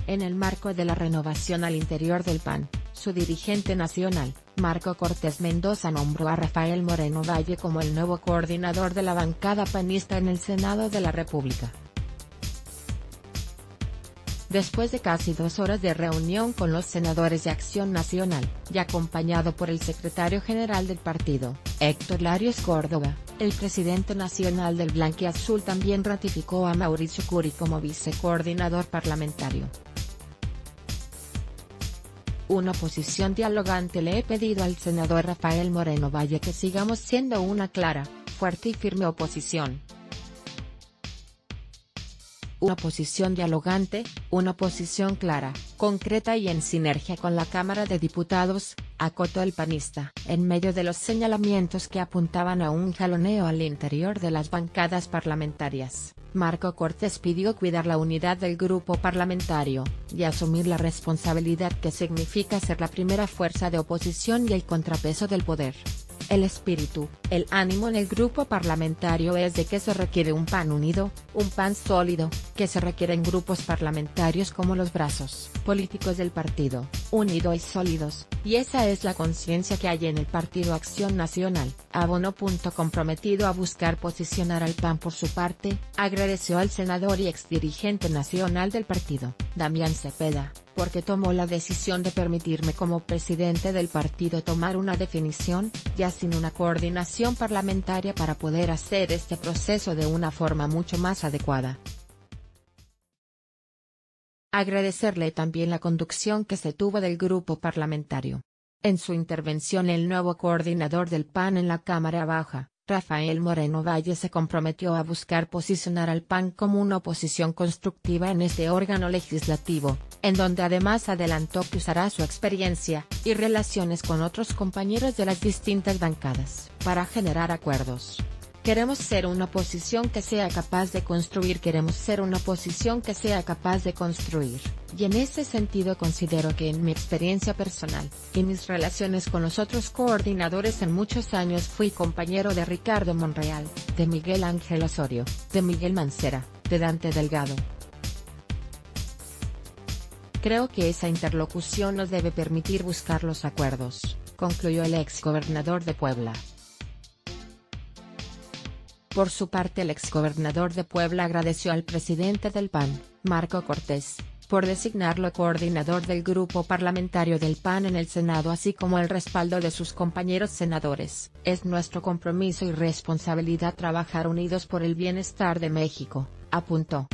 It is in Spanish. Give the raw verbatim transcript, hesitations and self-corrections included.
En el marco de la renovación al interior del P A N, su dirigente nacional, Marco Cortés Mendoza nombró a Rafael Moreno Valle como el nuevo coordinador de la bancada panista en el Senado de la República. Después de casi dos horas de reunión con los senadores de Acción Nacional, y acompañado por el secretario general del partido, Héctor Larios Córdoba, el presidente nacional del Blanquiazul también ratificó a Mauricio Curi como vicecoordinador parlamentario. Una oposición dialogante. Le he pedido al senador Rafael Moreno Valle que sigamos siendo una clara, fuerte y firme oposición. Una oposición dialogante, una oposición clara, concreta y en sinergia con la Cámara de Diputados, acotó el panista, en medio de los señalamientos que apuntaban a un jaloneo al interior de las bancadas parlamentarias. Marco Cortés pidió cuidar la unidad del grupo parlamentario, y asumir la responsabilidad que significa ser la primera fuerza de oposición y el contrapeso del poder. El espíritu, el ánimo en el grupo parlamentario es de que se requiere un P A N unido, un P A N sólido, que se requieren grupos parlamentarios como los brazos políticos del partido, unidos y sólidos, y esa es la conciencia que hay en el Partido Acción Nacional, abonó. Comprometido a buscar posicionar al P A N por su parte, agradeció al senador y exdirigente nacional del partido, Damián Cepeda, porque tomó la decisión de permitirme como presidente del partido tomar una definición, ya sin una coordinación parlamentaria para poder hacer este proceso de una forma mucho más adecuada. Agradecerle también la conducción que se tuvo del grupo parlamentario. En su intervención el nuevo coordinador del P A N en la Cámara Baja, Rafael Moreno Valle se comprometió a buscar posicionar al P A N como una oposición constructiva en este órgano legislativo, en donde además adelantó que usará su experiencia y relaciones con otros compañeros de las distintas bancadas para generar acuerdos. Queremos ser una oposición que sea capaz de construir. Queremos ser una oposición que sea capaz de construir, y en ese sentido considero que en mi experiencia personal, y mis relaciones con los otros coordinadores en muchos años fui compañero de Ricardo Monreal, de Miguel Ángel Osorio, de Miguel Mancera, de Dante Delgado. Creo que esa interlocución nos debe permitir buscar los acuerdos, concluyó el exgobernador de Puebla. Por su parte el exgobernador de Puebla agradeció al presidente del P A N, Marco Cortés, por designarlo coordinador del grupo parlamentario del P A N en el Senado así como el respaldo de sus compañeros senadores. Es nuestro compromiso y responsabilidad trabajar unidos por el bienestar de México, apuntó.